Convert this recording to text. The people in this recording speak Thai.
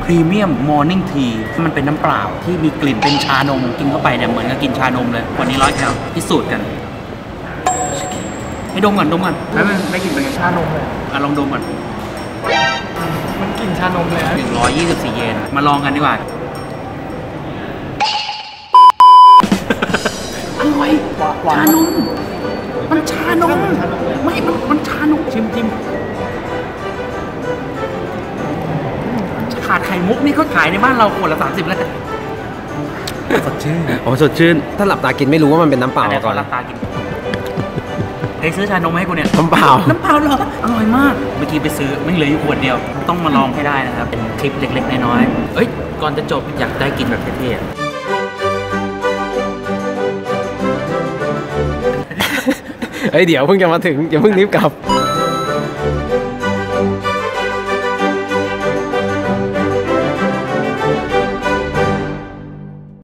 พรีเมียมมอร์นิ่งทีมันเป็นน้ำเปล่าที่มีกลิ่นเป็นชานมกินเข้าไปเนี่ยเหมือนกับกินชานมเลยวันนี้100 แคลพิสูจน์กันให้ดมก่อนแล้วมันได้กลิ่นเป็นไงชานมเลยลองดมก่อนมันกลิ่นชานมเลย 124 เยนมาลองกันดีกว่าอร่อยชานมมันชานมไม่มันชานมชิมขาดไข่มุกนี่เขาขายในบ้านเราขวดละ30แล้วสดชื่นสดชื่นถ้าหลับตากินไม่รู้ว่ามันเป็นน้ำเปล่าก่อนหลับตากินไอ้ซื้อชานมให้กูเนี่ยน้ำเปล่าเหรออร่อยมากเมื่อกี้ไปซื้อไม่เหลืออยู่ขวดเดียวต้องมาลองให้ได้นะครับเป็นคลิปเล็กๆน้อยๆก่อนจะจบอยากได้กินแบบเท่ๆเดี๋ยวเพิ่งจะมาถึงอย่าเพิ่งรีบกลับ